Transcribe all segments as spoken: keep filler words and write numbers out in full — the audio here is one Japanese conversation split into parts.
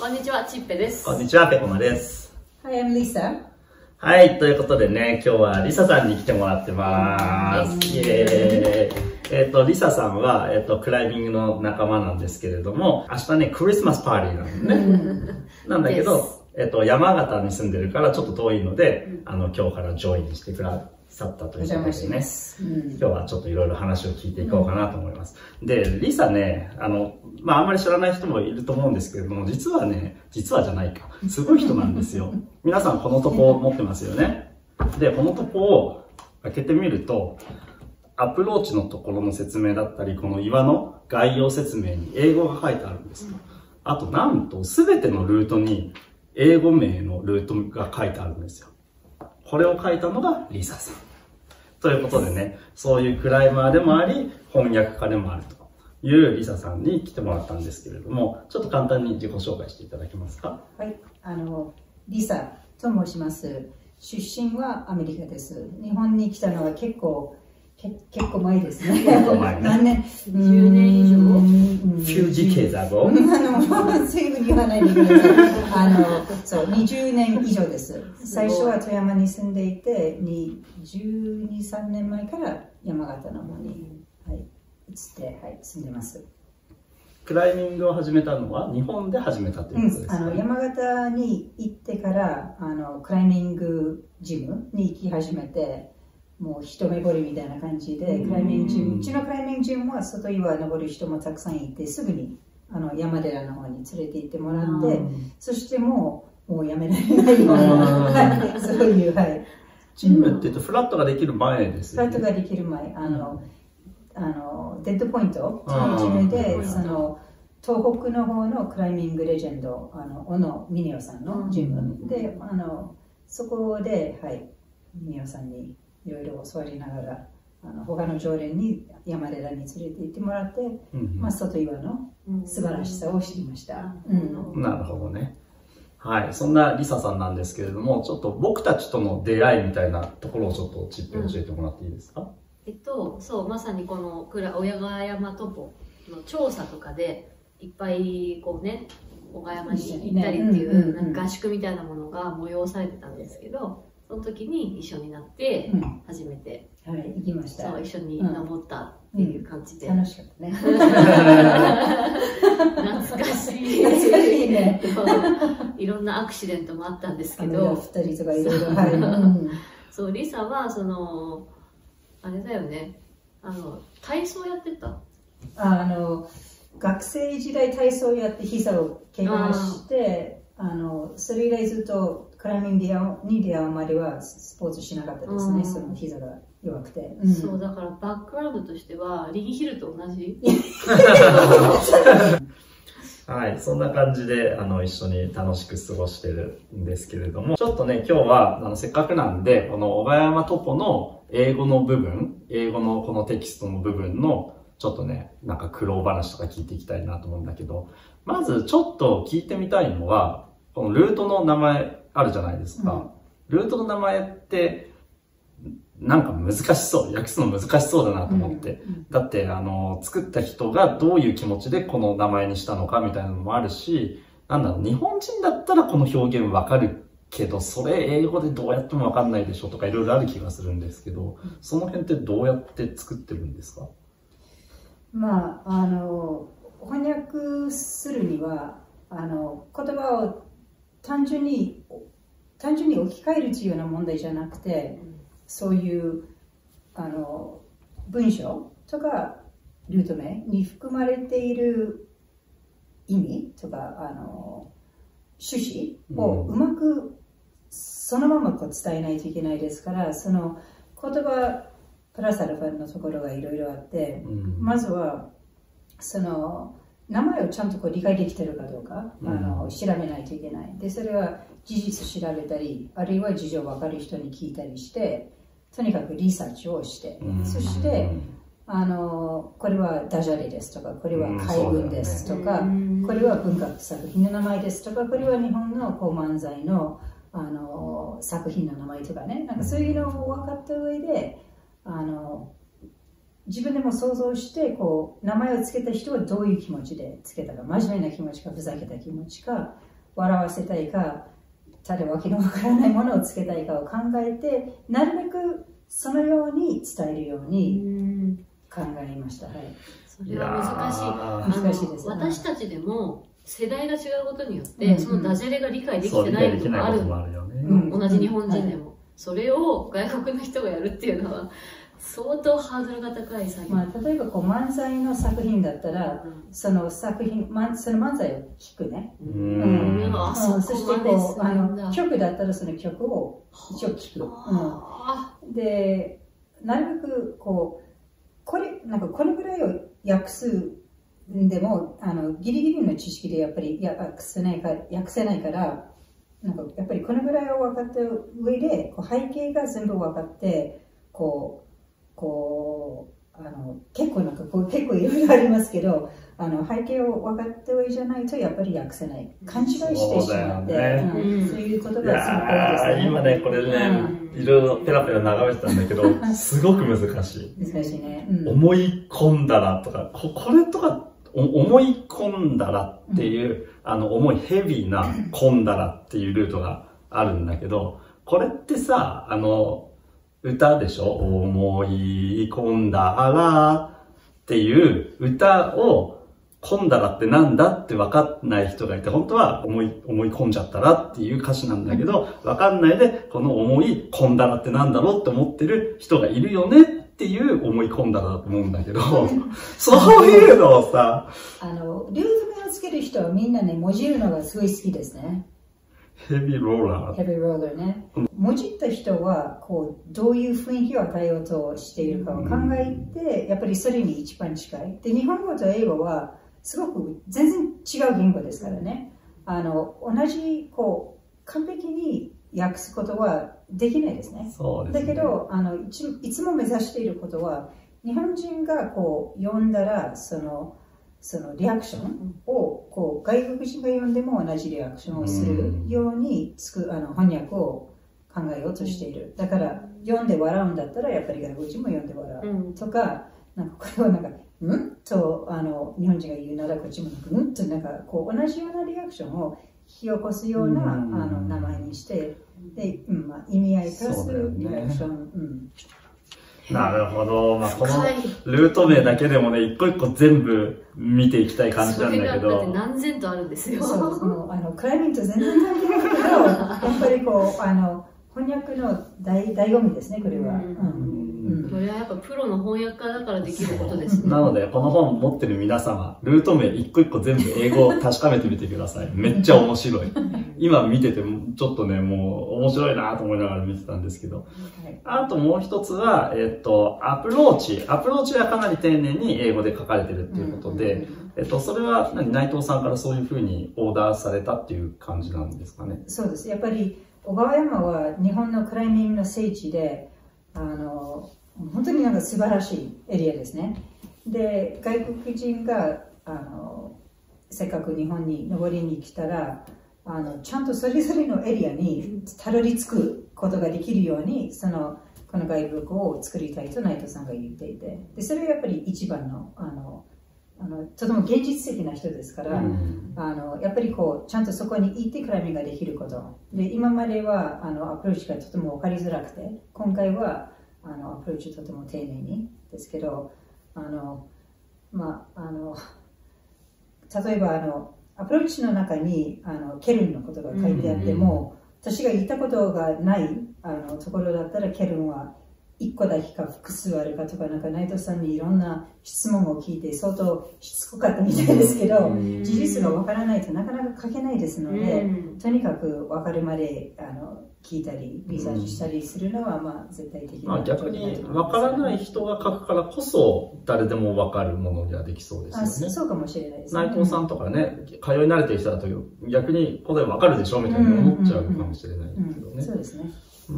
こんにちは、ちっぺです。 こんにちは、ぺこまです。 Hi, I'm Lisa. はい、ということでね、今日はリサさんに来てもらってます。イエーイ。えっと、リサさんは、えっと、クライミングの仲間なんですけれども、明日ね、クリスマスパーティーなんだね。なんだけど、えっと、山形に住んでるからちょっと遠いので、あの、今日からジョインしてくださったということでね、今日はちょっといろいろ話を聞いていこうかなと思います。で、リサね、あの、まあ、あんまり知らない人もいると思うんですけれども、実はね、実はじゃないか、すごい人なんですよ。皆さんこのトポ持ってますよね。で、このトポを開けてみると、アプローチのところの説明だったり、この岩の概要説明に英語が書いてあるんですよ。あと、なんと、すべてのルートに英語名のルートが書いてあるんですよ。これを書いたのがリサさん。ということでね、そういうクライマーでもあり、翻訳家でもあるというリサさんに来てもらったんですけれども、ちょっと簡単に自己紹介していただけますか？ はい、あの、リサと申します。出身はアメリカです。日本に来たのは結構、け結構前ですね。 結構前ね。 何年 ? じゅうねん以上 few decades ago。 あの、そういうふうに言わないでください。あの、そう、にじゅうねん以上です。最初は富山に住んでいて、じゅうに、さんねんまえから山形の方に、はい、移って、はい、住んでます。 クライミングを始めたのは日本で始めたということですか？ うん、あの山形に行ってからあのクライミングジムに行き始めて、もう一目惚れみたいな感じで、クライミングジム、うちのクライミングジムは外岩登る人もたくさんいて、すぐにあの山寺の方に連れて行ってもらって、そしてもうもうやめられないようなそういう、はい、 ジムって言うとフラットができる前ですよね。 フラットができる前、あの、あのデッドポイントというジムで、その東北の方のクライミングレジェンド、あの小野峰代さんのジムで、あのそこで、はい、峰代さんにいろいろ教わりながら、あの他の常連に山寺に連れて行ってもらって、うん、まあ、外岩の素晴らしさを知りました。 うんうん、なるほどね。はい、そんなリサさんなんですけれども、ちょっと僕たちとの出会いみたいなところをちょっとちっぺ教えてもらっていいですか？うん、 えっと、そう、まさにこの親川山トポの調査とかで、いっぱいこうね、小川山に行ったりっていうなんか合宿みたいなものが催されてたんですけど、その時に一緒になって初めて、 うん、はい、行きました。 そう、一緒に登ったっていう感じで、 うんうん、楽しかったね。 懐かしい。 懐かしいね。 いろんなアクシデントもあったんですけど、 ふたりとかいろいろ、はい、うん、 そう、リサはそのあれだよね、あの体操やってた。 あ、あの学生時代体操やって膝を怪我して、あのそれ以来ずっとクライミングに出会うまではスポーツしなかったですね、その膝が弱くて、 うん、そうだからバックグラウンドとしてはリギヒルと同じはい、そんな感じであの一緒に楽しく過ごしてるんですけれども、ちょっとね今日はあのせっかくなんでこの小川山トポの英語の部分、英語のこのテキストの部分のちょっとね、なんか苦労話とか聞いていきたいなと思うんだけど、まずちょっと聞いてみたいのは、このルートの名前あるじゃないですか。うん、ルートの名前って、なんか難しそう。訳すの難しそうだなと思って。うんうん、だって、あの、作った人がどういう気持ちでこの名前にしたのかみたいなのもあるし、なんだろう、日本人だったらこの表現わかるけど、それ英語でどうやってもわかんないでしょとかいろいろある気がするんですけど、その辺ってどうやって作ってるんですか？ まあ、あの翻訳するにはあの言葉を単純に単純に置き換えるというような問題じゃなくて、うん、そういうあの文章とかルート名に含まれている意味とかあの趣旨をうまくそのままこう伝えないといけないですから、その言葉プラスアルファのところがいろいろあって、うん、まずはその名前をちゃんとこう理解できているかどうか、うん、あの調べないといけない。でそれは事実調べたり、あるいは事情分かる人に聞いたりして、とにかくリサーチをして、うん、そしてあのこれはダジャレですとか、これは海軍ですとか、うん、これは文学作品の名前ですとか、これは日本のこう漫才の、あの作品の名前とかね、なんかそういうのを分かった上で、あの自分でも想像してこう名前を付けた人はどういう気持ちで付けたか、真面目な気持ちかふざけた気持ちか、 笑わせたいか、ただわけのわからないものをつけたいかを考えて、なるべくそのように伝えるように考えました。はい、 それは難しい。 難しいです、 ね、私たちでも世代が違うことによって、うんうん、そのダジャレが理解できてないこともある。うん、同じ日本人でも、はい、それを外国の人がやるっていうのは相当ハードルが高い作業。 まあ、例えばこう漫才の作品だったら、うん、その作品、ま、その漫才を聞くね。うん。うん、あ、そしてこう、あの、曲だったらその曲を一応聞く。うん、で、なるべくこう、これ、なんかこのぐらいを訳すでも、あの、ギリギリの知識でやっぱり訳せないか、訳せないから、なんかやっぱりこのぐらいを分かった上で、こう背景が全部分かって、こう、こう、あの、結構なんかこう、結構いろいろありますけど、あの、背景を分かった上じゃないと、やっぱり訳せない。勘違いしてしまって、そう、ねうん、そういうことがすごく多いですね。 今ね、これね、うん、いろいろペラペラ眺めてたんだけど、すごく難しい。 難しいね。 うん、思い込んだらとか、ここれとか、思い込んだらっていう、うん、あの、重いヘビーな込んだらっていうルートがあるんだけど、これってさ、あの、歌でしょ？思い込んだらっていう歌を、込んだらってなんだって分かんない人がいて、本当は思い、思い込んじゃったらっていう歌詞なんだけど、分かんないで、この思い込んだらってなんだろうって思ってる人がいるよねっていう思い込んだらだと思うんだけど、そういうのをさ、 あの、リズムをつける人はみんなね、もじるのがすごい好きですね。 ヘビーローラー。 ヘビーローラーね。もじった人は、こう、どういう雰囲気を与えようとしているかを考えて、やっぱりそれに一番近い。で、日本語と英語は、すごく全然違う言語ですからね。あの、同じ、こう、完璧に訳すことはできないですね。 そうですね。 だけど、あの、いつ、いつも目指していることは、日本人がこう、読んだら、その、そのリアクションを、こう、外国人が読んでも同じリアクションをするようにつく、あの、翻訳を考えようとしている。だから、読んで笑うんだったら、やっぱり外国人も読んで笑う。とか、なんかこれはなんか、んと、あの、日本人が言うなら、こっちもなんか、んと、なんか、こう、同じようなリアクションを引き起こすような、あの、名前にして、で、うん、まあ、意味合いプラスリアクション。うん。 なるほど。まあ、このルート名だけでもね、一個一個全部見ていきたい感じなんだけど。 それがだって何千とあるんですよ。 そう、その、あの、クライミングと全然関係ないけど、やっぱりこう、あの、翻訳の醍醐味ですね、これは。うんこれはやっぱプロの翻訳家だからできることですね。 なので、この本持ってる皆様、ルート名一個一個全部英語を確かめてみてください。めっちゃ面白い。今見てても、ちょっとね、もう面白いなと思いながら見てたんですけど。あともう一つは、えっと、アプローチ。アプローチはかなり丁寧に英語で書かれてるっていうことで、えっと、それは何、内藤さんからそういうふうにオーダーされたっていう感じなんですかね。 そうです。やっぱり、小川山は日本のクライミングの聖地で、あの、本当になんか素晴らしいエリアですね。で、外国人が、あの、せっかく日本に登りに来たら、あの、ちゃんとそれぞれのエリアにたどり着くことができるように、その、このガイドブックを作りたいと内藤さんが言っていて、で、それはやっぱり一番の、あの、あのとても現実的な人ですから、うん、あのやっぱりこうちゃんとそこに行ってクライミングができることで、今まではあのアプローチがとても分かりづらくて、今回はあのアプローチとても丁寧にですけど、あのまああの例えばあのアプローチの中にあのケルンのことが書いてあっても、うんうん、私が行ったことがないあのところだったら、ケルンはいっこだけか複数あるかとか、なんか内藤さんにいろんな質問を聞いて相当しつこかったみたいですけど、事実がわからないとなかなか書けないですので、とにかくわかるまであの聞いたりリサーチしたりするのはまあ絶対的な、 まあ、逆にわからない人が書くからこそ誰でもわかるものができそうですよね。 あ、そうかもしれないですね。 内藤さんとかね、通い慣れてる人だと逆にこれわかるでしょみたいに思っちゃうかもしれないけどね。 そうですね。 うん、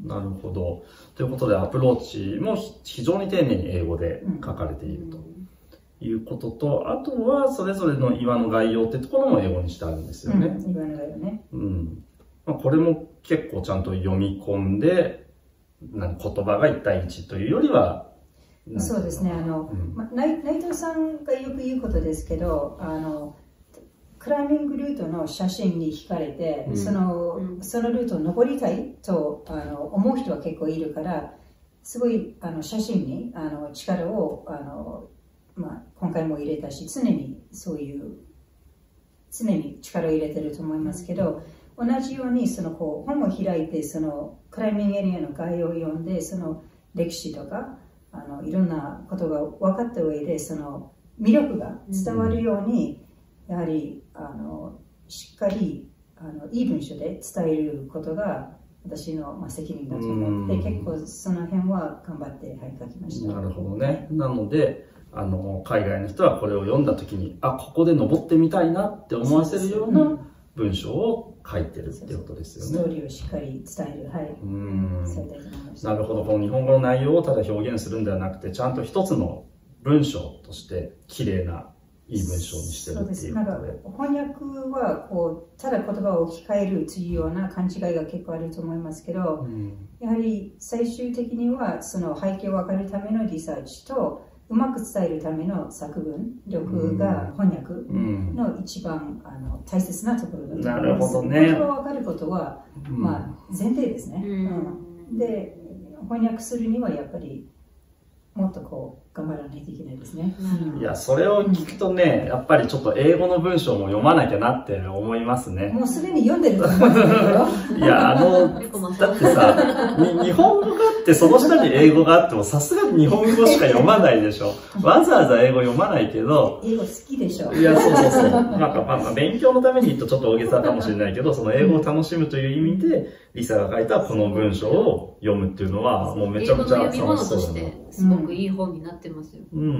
なるほど。ということで、アプローチも非常に丁寧に英語で書かれているということと、あとはそれぞれの岩の概要ってところも英語にしてあるんですよね。 うん、岩の概要ね。 うん。まあ、これも結構ちゃんと読み込んで、なんか言葉がいち対いちというよりは、 そうですね。あの、うん、ま、内藤さんがよく言うことですけど、あの、 クライミングルートの写真に惹かれて、 うん、 その、うん、そのルートを登りたいとあの思う人は結構いるから、すごいあの写真にあの力をあの、まあ、今回も入れたし、常にそういう常に力を入れてると思いますけど、同じようにそのこう本を開いて、そのクライミングエリアの概要を読んで、その歴史とかあのいろんなことが分かった上で、その魅力が伝わるように、うん、やはりあのしっかりあのいい文章で伝えることが私の、まあ、責任だと思って、結構その辺は頑張って、はい、書きました。 なるほどね。なのであの海外の人はこれを読んだ時に、あ、ここで登ってみたいなって思わせるような文章を書いてるってことですよね。 ストーリーをしっかり伝える、はい。うん。 なるほど。この日本語の内容をただ表現するんではなくて、ちゃんと一つの文章として綺麗ないい文章にしてるっていうことで。そうです。なんか翻訳はこうただ言葉を置き換えるというような勘違いが結構あると思いますけど、うん、やはり最終的にはその背景を分かるためのリサーチと、うまく伝えるための作文力が翻訳の一番、うん、あの大切なところだと思います。 なるほどね。 言葉が分かることは、うん、まあ、前提ですね、うんうん。で、翻訳するにはやっぱりもっとこう頑張らないといけないですね。 うん、いや、それを聞くとね、やっぱりちょっと英語の文章も読まなきゃなって思いますね。 もうすでに読んでると思うんですけど。 いや、あの、だってさ、日本語があってその下に英語があってもさすがに日本語しか読まないでしょ。わざわざ英語読まないけど。 英語好きでしょ。 いや、そうそうそう。なんかまあ、勉強のために言うとちょっと大げさかもしれないけど、その英語を楽しむという意味で、リサが書いたこの文章を読むっていうのは、もうめちゃめちゃ楽しそうだな。英語の読み物としてすごくいい本になってますよ。 うんうん、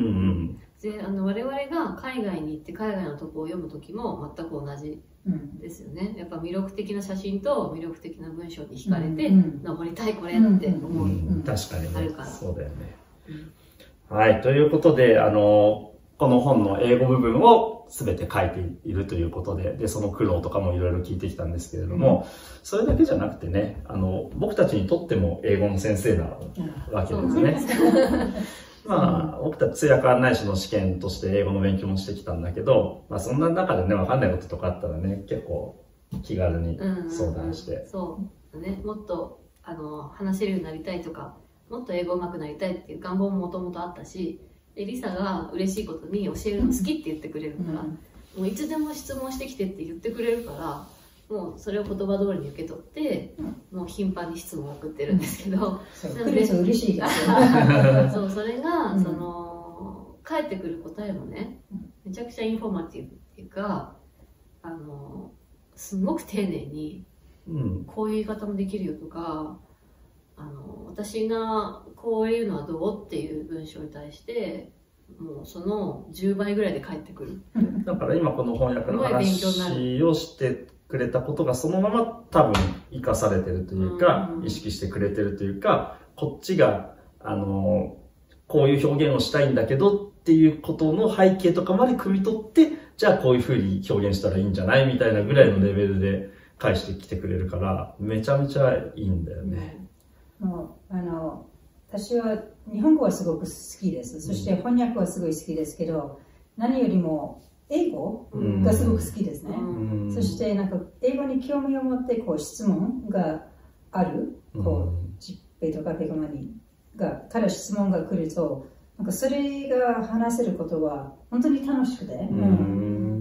で、あの我々が海外に行って海外のとこを読むときも全く同じですよね。やっぱ魅力的な写真と魅力的な文章に惹かれて、うん、登りたいこれって思う、うんうん、 確かにね、 あるから。 そうだよね、うん、はい、ということで、あのこの本の英語部分を全て書いているということで、でその苦労とかもいろいろ聞いてきたんですけれども、うん、それだけじゃなくてね、あの僕たちにとっても英語の先生なわけですね。まあ、僕たち通訳案内士の試験として英語の勉強もしてきたんだけど、まあそんな中でね、わかんないこととかあったらね、結構気軽に相談して。うんうん、 そうね、もっとあの話せるようになりたいとか、もっと英語上手くなりたいっていう願望ももともとあったし、でリサが嬉しいことに教えるの好きって言ってくれるから、うん、もういつでも質問してきてって言ってくれるから、もうそれを言葉通りに受け取って、うん、もう頻繁に質問を送ってるんですけど、 それと嬉しいですそう、それが、うん、その返ってくる答えもね、めちゃくちゃインフォーマティブっていうか、あのすごく丁寧に、うん、こういう言い方もできるよとか、あの私がこういうのはどうっていう文章に対してもうそのじゅうばいぐらいで返ってくる。 だから今この翻訳の話をしてくれたことがそのまま多分生かされてるというか、うん、意識してくれてるというか、こっちがあのこういう表現をしたいんだけどっていうことの背景とかまで汲み取って、じゃあこういうふうに表現したらいいんじゃないみたいなぐらいのレベルで返してきてくれるから、めちゃめちゃいいんだよね。 もうあの私は日本語はすごく好きです。そして翻訳はすごい好きですけど、何よりも英語がすごく好きですね。うん、そしてなんか英語に興味を持ってこう質問がある、こうジッペイとかペコマニがから質問が来ると、なんかそれが話せることは本当に楽しくて、うん、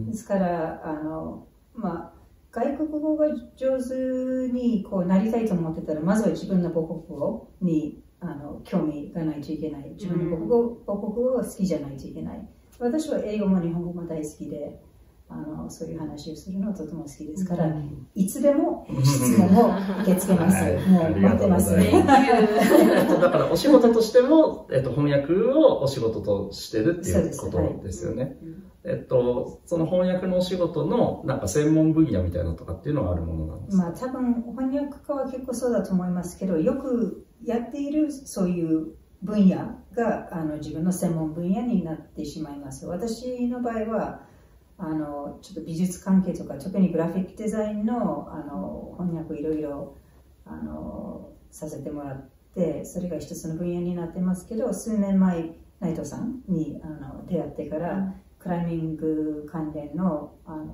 ですからあのまあ外国語が上手にこうなりたいと思ってたら、まずは自分の母国語にあの興味がないといけない。自分の母国語、母国語が好きじゃないといけない。私は英語も日本語も大好きで、あのそういう話をするのはとても好きですから、うん、いつでも質問を受け付けます。はい、もう待ってますね。 だからお仕事としても、えっと、翻訳をお仕事としてるっていうことですよね。えっと、その翻訳のお仕事のなんか専門分野みたいなとかっていうのがあるものなんですか？ まあ多分翻訳家は結構そうだと思いますけど、よくやっているそういう分野があの自分の専門分野になってしまいます。私の場合はあのちょっと美術関係とか、特にグラフィックデザインのあの翻訳いろいろあのさせてもらって、それが一つの分野になってますけど、数年前内藤さんにあの出会ってから、うん、クライミング関連のあの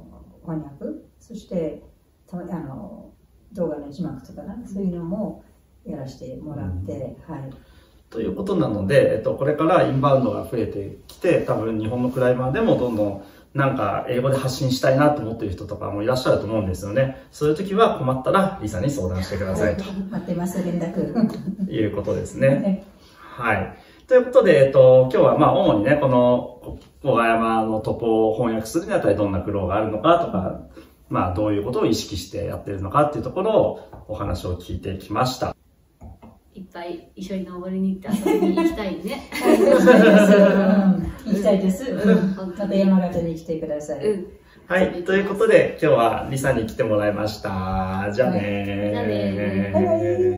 翻訳、そしてたあの動画の字幕とかな、そういうのもやらせてもらって、うん、はい。 ということなので、えっと、これからインバウンドが増えてきて、多分日本のクライマーでもどんどんなんか英語で発信したいなと思っている人とかもいらっしゃると思うんですよね。そういう時は困ったらリサに相談してくださいと。 待ってます、連絡。 いうことですね。はい。ということで、えっと、今日はまあ主にね、この小川山のトポを翻訳するにあたりどんな苦労があるのかとか、まあどういうことを意識してやってるのかっていうところをお話を聞いてきました。 いっぱい一緒に登りに行って遊びに行きたいね。 行きたいです。また山形に来てください。うん、 はい。ということで、今日はリサに来てもらいました。じゃあねー。 じゃあねー。バイバイ。